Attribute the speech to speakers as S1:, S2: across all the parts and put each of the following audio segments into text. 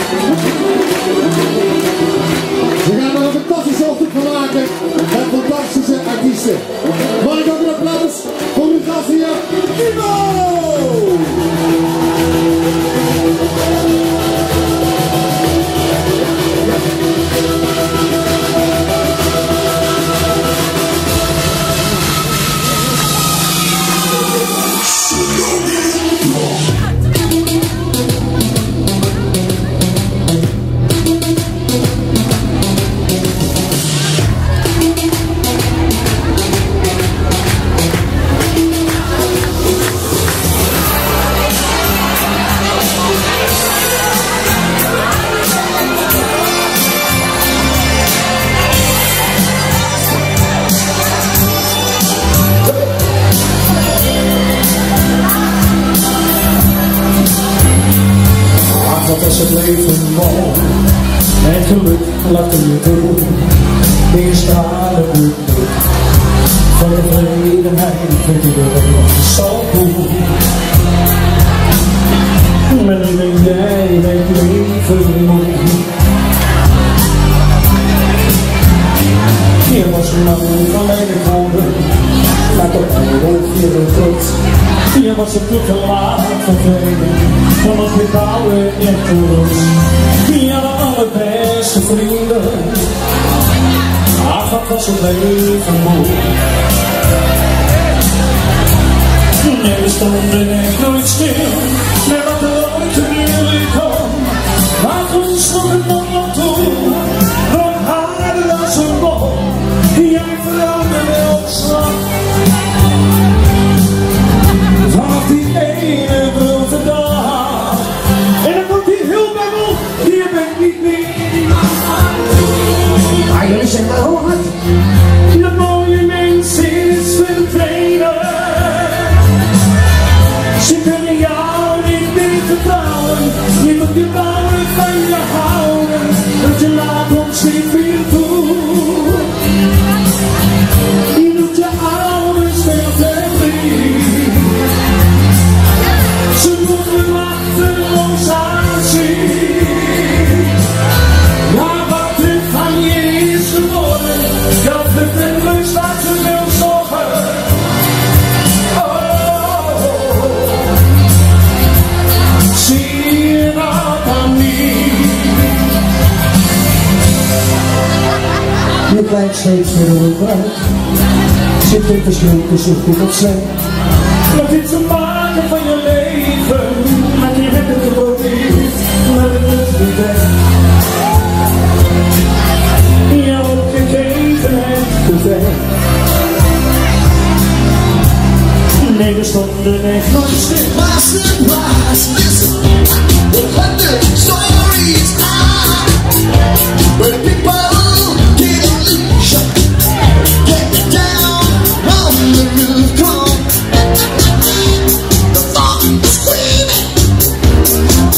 S1: We gaan er een fantastische ochtend van maken met fantastische artiesten. Mag ik ook een applaus voor uw gast hier, Ivo!
S2: Wat is het leven mooi, het geluk laat je toe. Dingen stralen goed, van de vredenheid vind ik het zo goed. Maar nu ben jij het leven mooi. Je was een man van mijn gekomen, maar toch een je trots. Je was een te laat vervelend, van het gebouwen echt los. Je had de allerbeste vrienden, ach wat was het leven mooi. Nee, we stonden echt nooit stil, met wat er ooit te jullie kwam. Laat ons nog een ander toe, nog harder als een bol. Jij veranderde op slag. Vanaf die ene grote dag. En dan komt die hulpbengel, die ben ik niet meer. Maar jullie zijn maar hoe hard. De mooie mens is verdwenen. Ze kunnen jou niet meer vertrouwen. Je moet je bouwen van je houden. Want je laat ons niet meer toe. Je doet je ouders veel te vriend. Ze moeten machteloos aanzien. Maar wat er van je is geworden, dat betreft rust dat ze wil zorgen. Oh, zie je dat dan niet?
S3: Je blijft steeds weer onderuit. Zit in verschillen zo goed op slecht.
S2: Wat is te maken van je leven? Maar je hebt het geprobeerd, maar het lukt niet weg. Je hebt gekeken en gevecht. Nee, we stonden echt nooit stil.
S4: My surprise, listen, 100 stories are where people get unleashed, get down on the roof, come. The fun is screaming,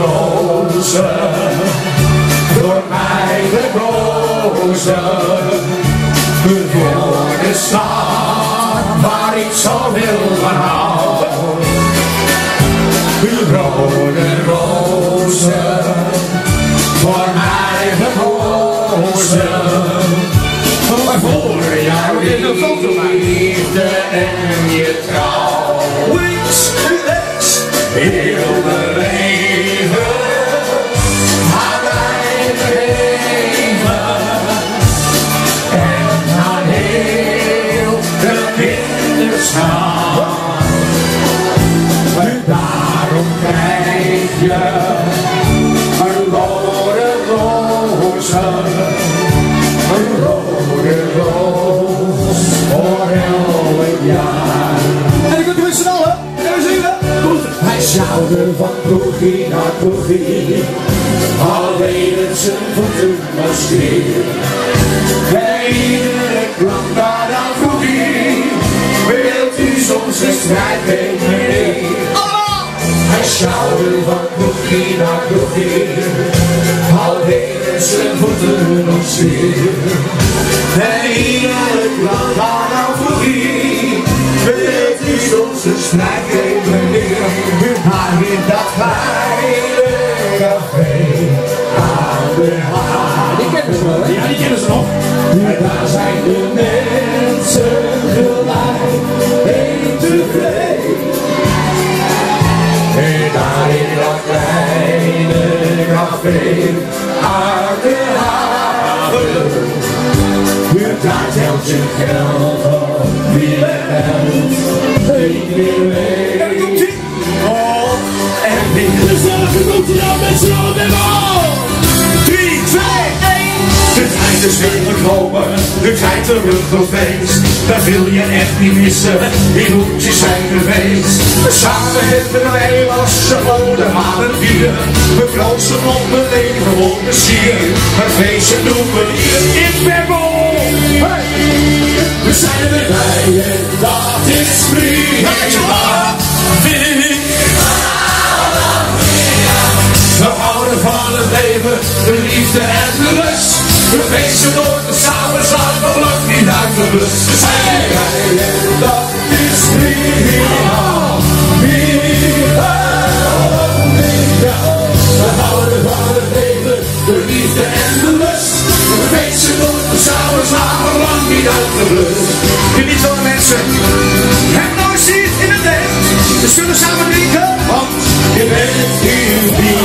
S2: rozen, door mij gekozen, voor de stad waar ik zo wil van hou. Rode rozen, voor mij gekozen, voor jouw liefde en je trouw. Heel mijn leven aan mij gegeven en aan heel de kinderschaal. En daarom krijg je een rode roze, een rode roos voor elk jaar.
S3: En ik wil het snel, hè?
S2: Hij sjouwde van kroegie naar kroegie, alleen het zijn voeten was keer. En iedere klank daar aan vroeg hij, wilt u soms een strijd tegen meneer? Hij sjouwde van kroegie naar kroegie, alleen het zijn voeten was keer. En iedere klank daar aan vroeg hij, wilt u soms een strijd tegen meneer? Maar in dat kleine café aan de haven.
S3: Die kennen ze wel, hè?
S2: Ja, die kennen ze nog. En daar zijn de mensen gelijk, één tevreden. En daar in dat kleine café aan de haven, daar telt je geld op wie bent, wie meer weet. En wie gezellige komt hij dan met z'n allen en al. 3, 2, 1. De tijd is weer gekomen, de tijd terug op feest. Dat wil je echt niet missen, die hoedjes zijn geweest. Samen hebben wij losse ode aan het bier. We kloosten op mijn leven op de sier. Het feestje doen we hier in Bemmel. Hey. We zijn er bij en dat is prima. We houden van het leven, de liefde en de lust. We feesten door de samen slaan, we lukt niet uit de rust. We zijn erbij en dat is prima. We houden van het leven, de liefde en de lust. We feesten door de samen slaan, we lang niet uit de rust. Geniet van de mensen. En nou zie je in het tent. We zullen samen drinken, want je bent hier wie.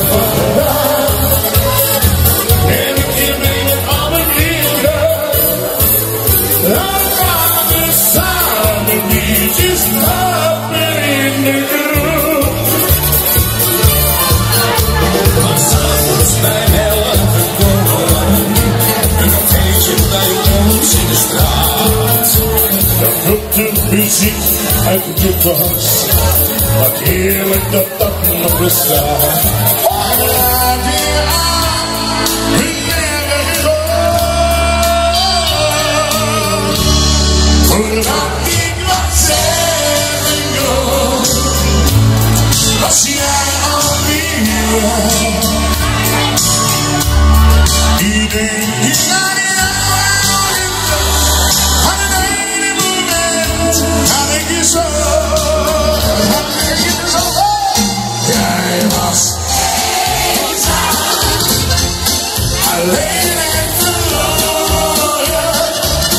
S5: Muziek uit de kast, wat heerlijk dat dat nog bestaat. Voordat ik wat zeggen kon, was jij alweer. Iedereen die naar jij was alleen en verloren.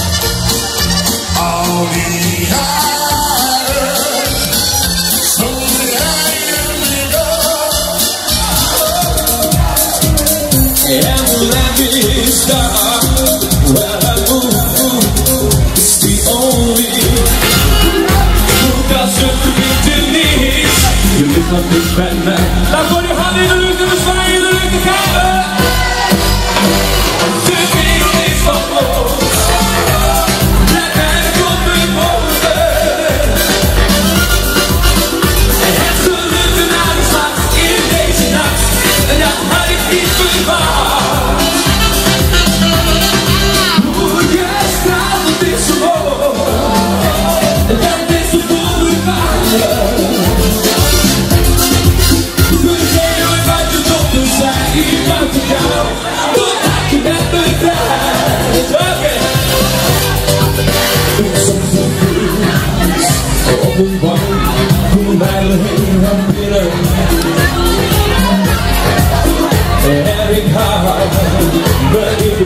S5: Al die jaren stond jij in de door. And let me start where I move. It's the only je bent nog niet bij mij. Dan voor je hand in de lucht en we zwaaien in de lucht te gaan. De wereld is van los. Laat mij de kop bewogen. En het geluk en aanslag in deze nacht. En dat had ik niet verwacht. Hoe je straalt, het is zo hoog. En dat is de wonderbare.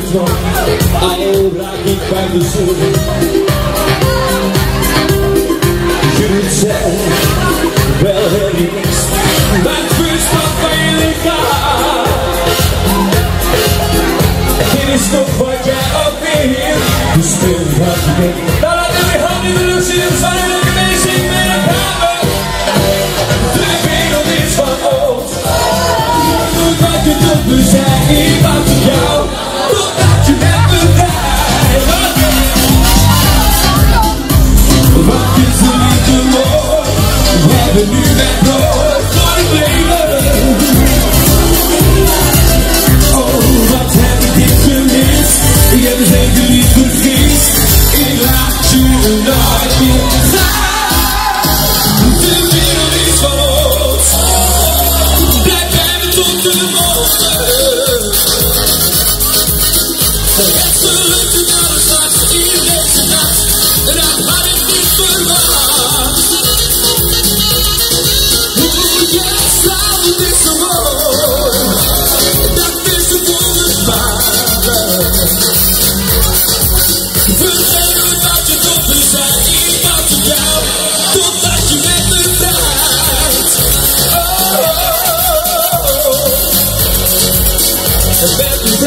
S2: trouw. Al raak ik bij de zon. Je moet zijn, wel relaxed. Mijn vuurstad van je lichaam. Dit is toch wat jij ook weer. Dus speel wat je denkt. Nou laat jullie hand in de lucht zien. Dan zijn jullie mensen in mijn kamer. De wereld is van ons. Doe wat je doet, dus jij ik wacht op jou. Totdat je met me rijdt. Wat is er niet te mooi? We hebben nu met brood voor het leven. Oh, wat heb ik dit gemist? Ik heb het zeker niet vergist. Ik laat je nooit meer gaan. De wereld is van ons. Blijf bij me tot de morgen. Het gelukte naar de stad in deze nacht. En dat had ik niet verwacht. Hoe jij slaat is zo mooi. Dat is de wonderbare. Vergeet nooit wat je tot me zei. Ik wacht op jou, totdat je met me draait. Oh, oh, oh, oh.